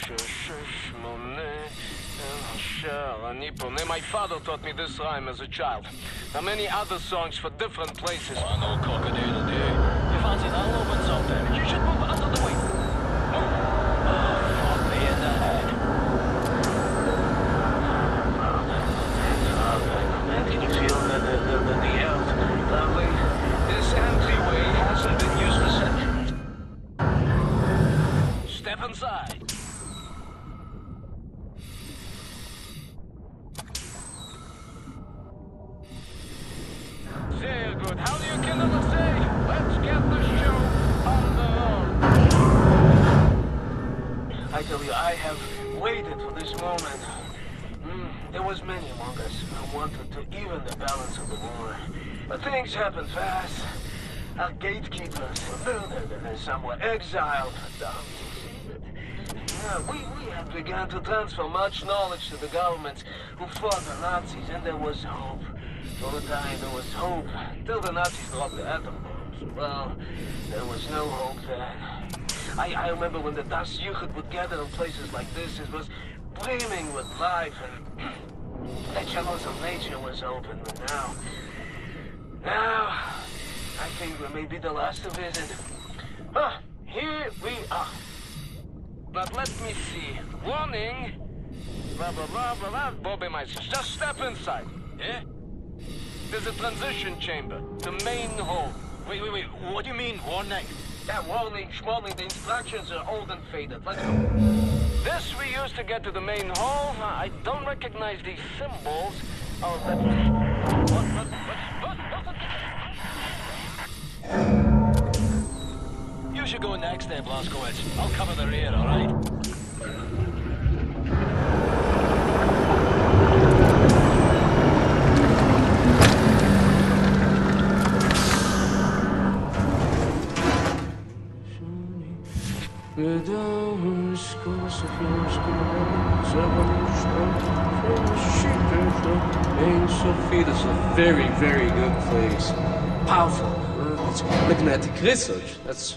My father taught me this rhyme as a child. There are many other songs for different places. Oh, no cock-a-doodle do. You fancy that open something? You should move out of the way. Move. Oh, fuck me in the head. Can you feel the earth? Lovely. This entryway hasn't been used for centuries. Step inside. Sehr good. How do you kill it? Say? Let's get the show on the road. I tell you, I have waited for this moment. There was many among us who wanted to even the balance of the war. But things happen fast. Our gatekeepers were murdered and some were exiled. We have begun to transfer much knowledge to the governments who fought the Nazis, and there was hope. For a time, there was hope, till the Nazis dropped the atom bombs. Well, there was no hope then. I remember when the Das Jugend would gather in places like this, it was brimming with life, and the channels of nature was open. But now, I think we may be the last to visit. Here we are. But let me see. Warning! Blah, blah, blah, blah, blah. Bobby Meister, just step inside. Yeah? There's a transition chamber. The main hall. Wait. What do you mean, warning? Yeah, warning, schmorning. The instructions are old and faded. Let's go. This we used to get to the main hall. I don't recognize these symbols. Oh, that's... What? You should go next then, Blazkowicz. I'll cover the rear, all right? Sophie, that's a very, very good place. Powerful. It's magnetic research. That's...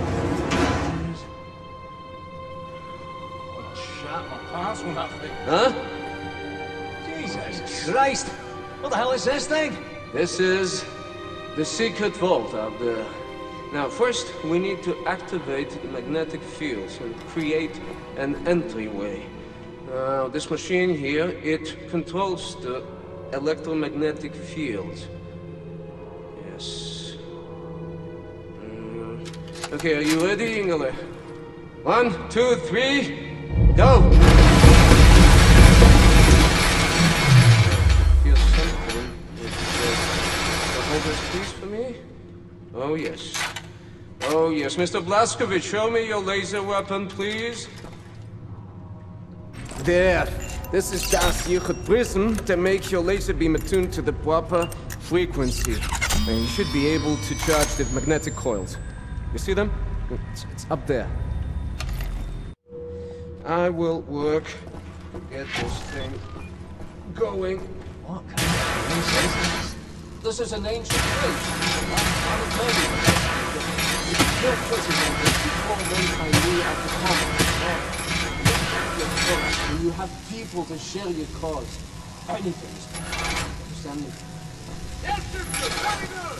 Huh? Jesus Christ! What the hell is this thing? This is the secret vault out there. Now, first, we need to activate the magnetic fields and create an entryway. Now, this machine here, it controls the electromagnetic fields. Yes. Okay, are you ready, Ingele? 1, 2, 3, go! Here's something. Hold this piece for me? Oh, yes. Oh, yes. Mr. Blazkowicz, show me your laser weapon, please. There. This is Das Jugend prism to make your laser beam attuned to the proper frequency. And you should be able to charge the magnetic coils. You see them? It's up there. I will work to get this thing going. What kind of place is this? This is an ancient place. I will tell you. Your president is before Wen Kai at the top. And you have people to share your cause. Anything. Understand me? Yes, sir. Very good.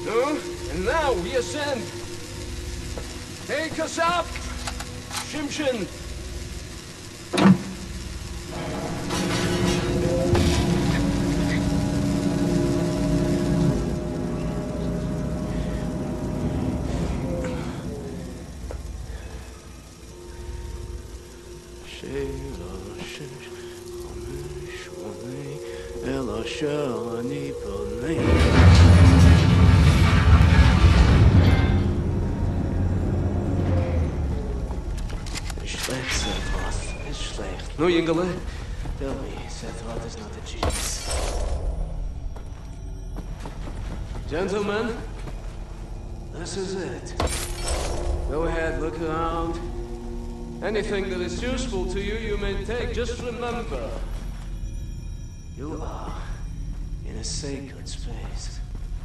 And now we ascend. Take us up, Shimshin. No, Yingele. Tell me, Sephiroth is not a genius. Gentlemen, this is it. Go ahead, look around. Anything that is useful to you, you may take. Just remember, you are in a sacred space.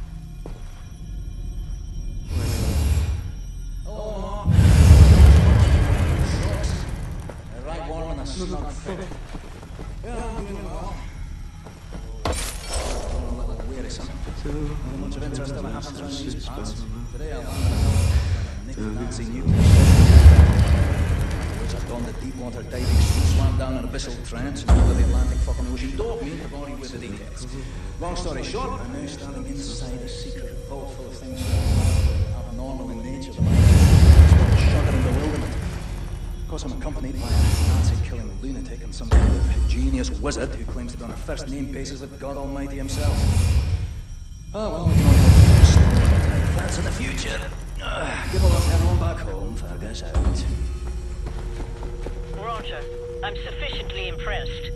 Oh, right one on a snug fit. Yeah, I'm doing well. A little wearisome. Not much of interest ever happens around these parts. Today I'll nick Nazi nuclear. I've gone to deep water diving suit, swam down an abyssal trench, and over the Atlantic fucking ocean. Don't me to bore you with the details. Long story short, I'm now standing inside a secret vault full of things abnormal in nature. The mind is shudder and bewilderment. Of course, I'm accompanied by a Nazi-killing lunatic and some kind of genius wizard who claims to be on a first-name basis with God Almighty himself. Oh, well, we can only hope for plans in the future. Give a look everyone back home, Fergus out. Roger. I'm sufficiently impressed.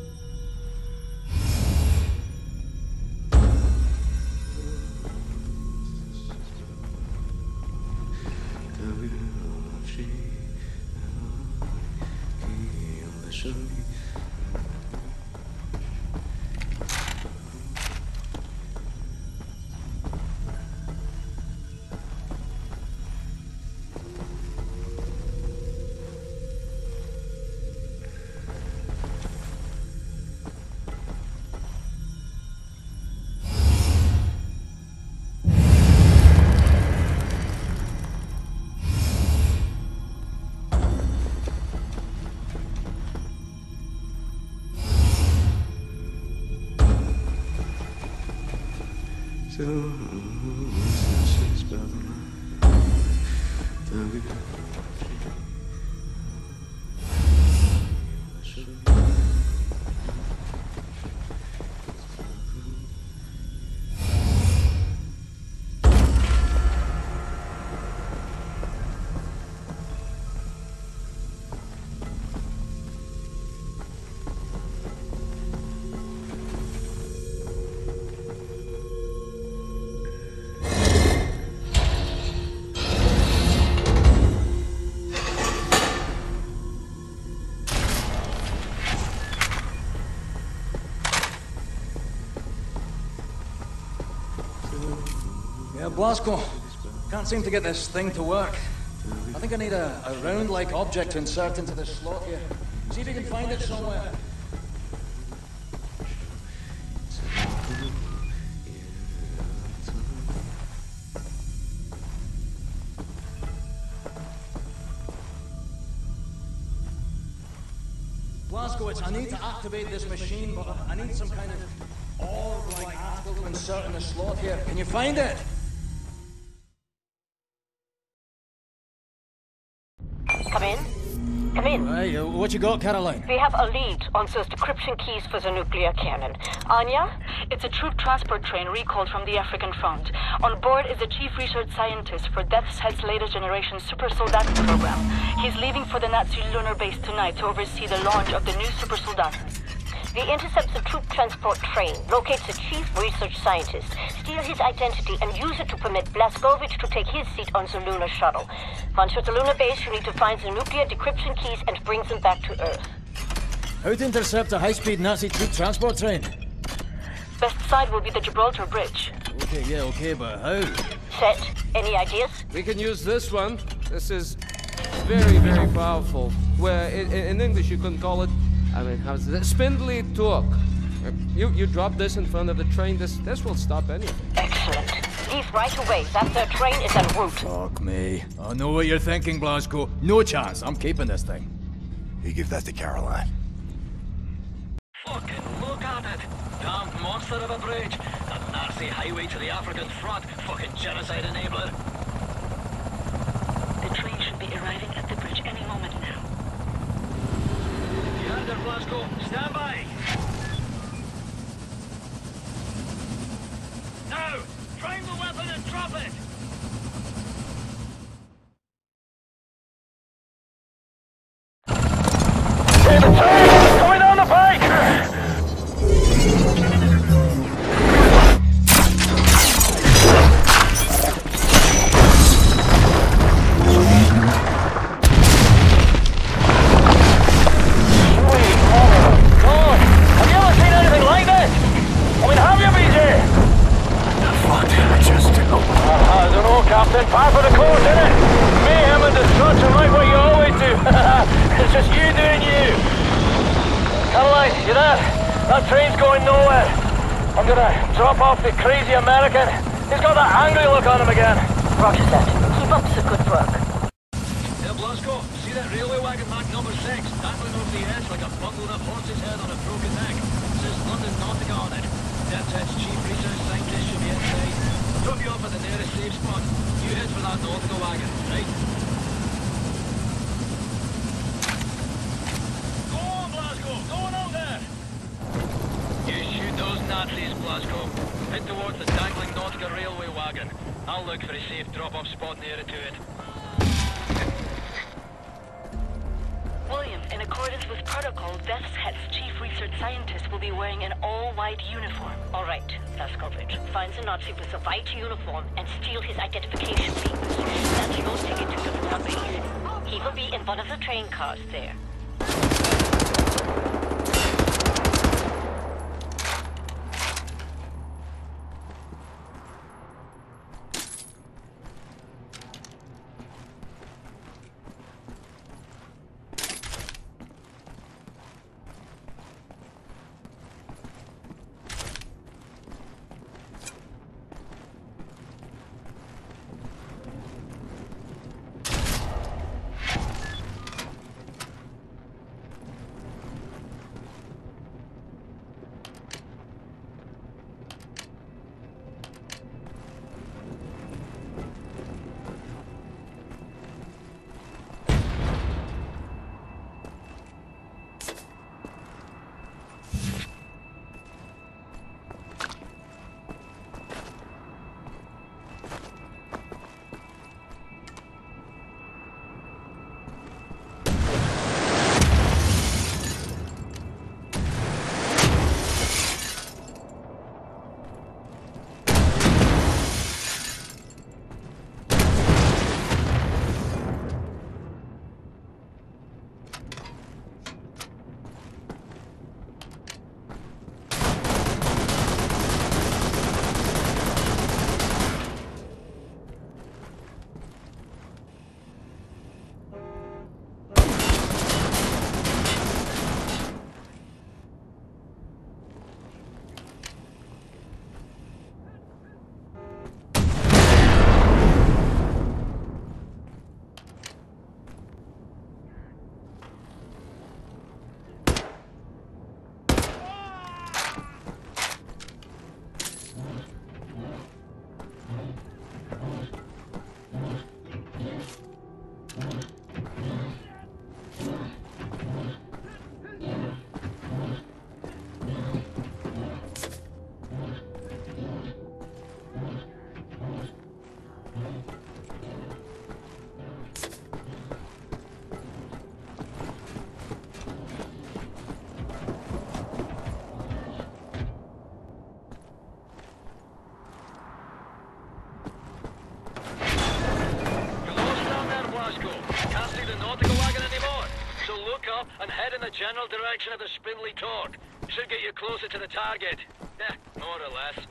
Yeah, Blasco. Can't seem to get this thing to work. I think I need a round-like object to insert into this slot here. See if you can find it somewhere. Blazkowicz, I need to activate this machine, but I need some kind of orb-like article to insert in the slot here. Can you find it? Come in. Come in. Hey, what you got, Caroline? We have a lead on those decryption keys for the nuclear cannon. Anya? It's a troop transport train recalled from the African front. On board is a chief research scientist for Death's Head's latest generation Super Soldaten program. He's leaving for the Nazi lunar base tonight to oversee the launch of the new Super Soldaten. We intercept the troop transport train, locate the chief research scientist, steal his identity, and use it to permit Blazkowicz to take his seat on the lunar shuttle. Once at the lunar base, you need to find the nuclear decryption keys and bring them back to Earth. How to intercept a high-speed Nazi troop transport train? Best side will be the Gibraltar Bridge. Okay, but how? Set. Any ideas? We can use this one. This is very, very powerful. Where in English you can call it, how's it? Spindly torque. You drop this in front of the train, this will stop anything. Excellent. Leave right away. That their train is en route. Fuck me. I know what you're thinking, Blasco. No chance. I'm keeping this thing. You give that to Caroline. Fucking look at it! Damned monster of a bridge! That Nazi highway to the African front! Fucking genocide enabler! The train should be arriving at the bridge any moment now. You heard her, Blasco. Stand by! Now! Prime the weapon and drop it! Coming down the pike! Captain, par for the course, innit? Mayhem and destruction like what you always do. It's just you doing you. Caroline, you there? That train's going nowhere. I'm gonna drop off the crazy American. He's got that angry look on him again. Roger that. Keep up the good work. Hey, Blasco, see that railway wagon marked number 6, dangling over the edge like a bundled up horse's head on a broken neck. Says London Nautica on it. DevTech's chief research scientist should be inside. Drop you off at the nearest safe spot. You head for that Nautica wagon, right? Go on, Blasco! Go on out there! You shoot those Nazis, Blasco. Head towards the dangling Nautica railway wagon. I'll look for a safe drop-off spot nearer to it. William, in accordance with protocol, Death's Head's chief research scientist will be wearing an all-white uniform. All right, Blaskovich. Find the Nazi with the white uniform and steal his identification papers. That's your ticket to the front base. He will be in one of the train cars there. and head in the general direction of the spindly torque. Should get you closer to the target. Yeah, more or less.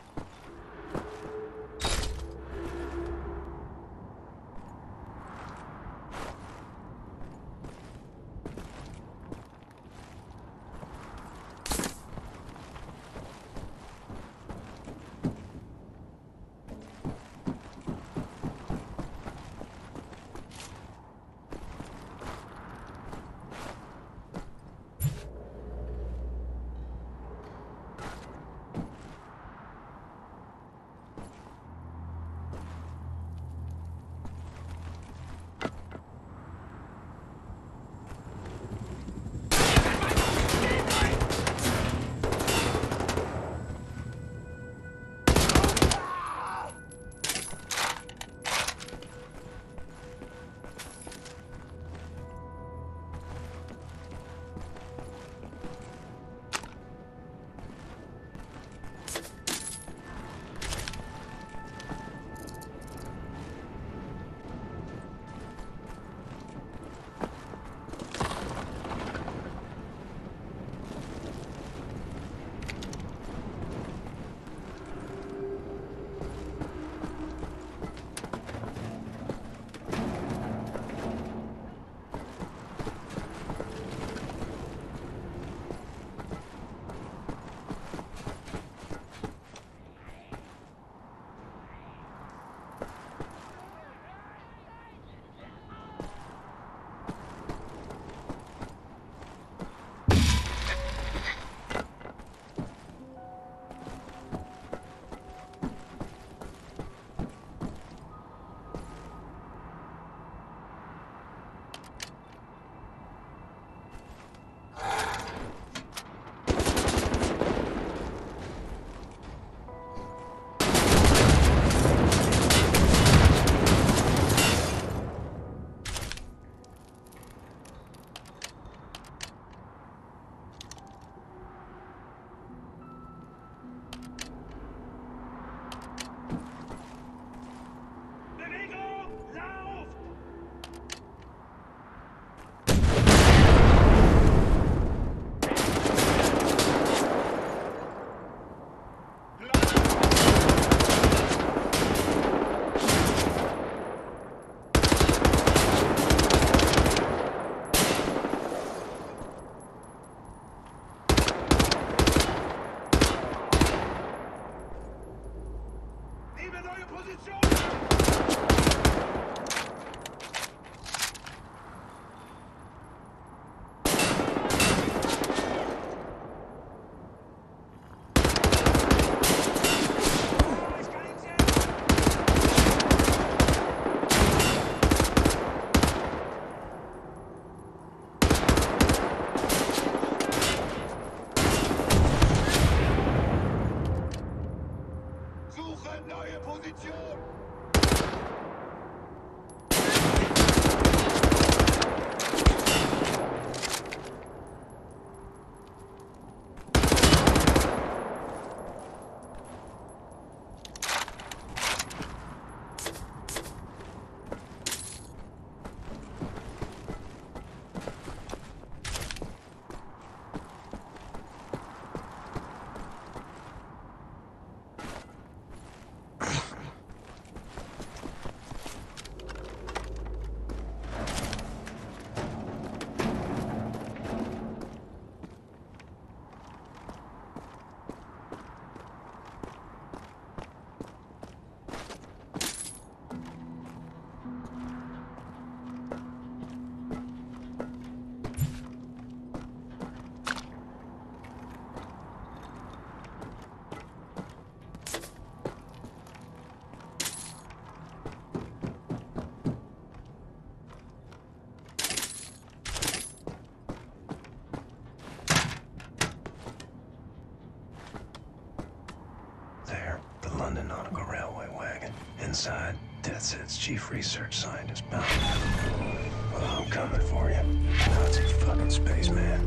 There, the London Nautical Railway wagon. Inside, Death's Head's chief research scientist, bound. Well, I'm coming for you. Nazi fucking spaceman.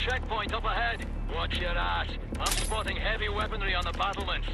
checkpoint up ahead. Watch your ass. I'm spotting heavy weaponry on the battlements.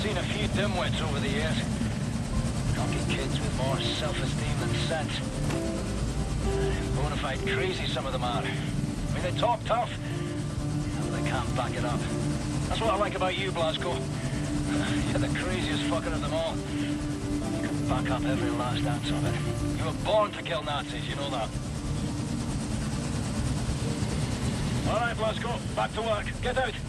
seen a few dimwits over the years. Cocky kids with more self-esteem than sense. Bonafide crazy some of them are. I mean, they talk tough, but they can't back it up. That's what I like about you, Blasco. You're the craziest fucker of them all. You can back up every last ounce of it. You were born to kill Nazis, you know that. All right, Blasco, back to work. Get out.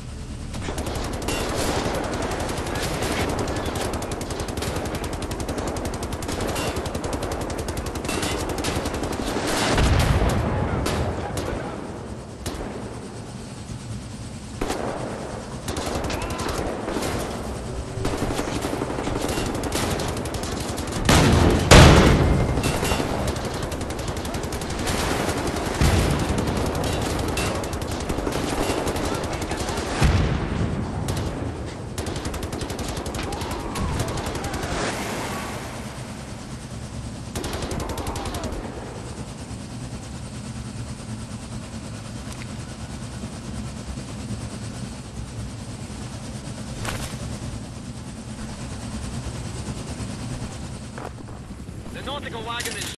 The nautical wagon is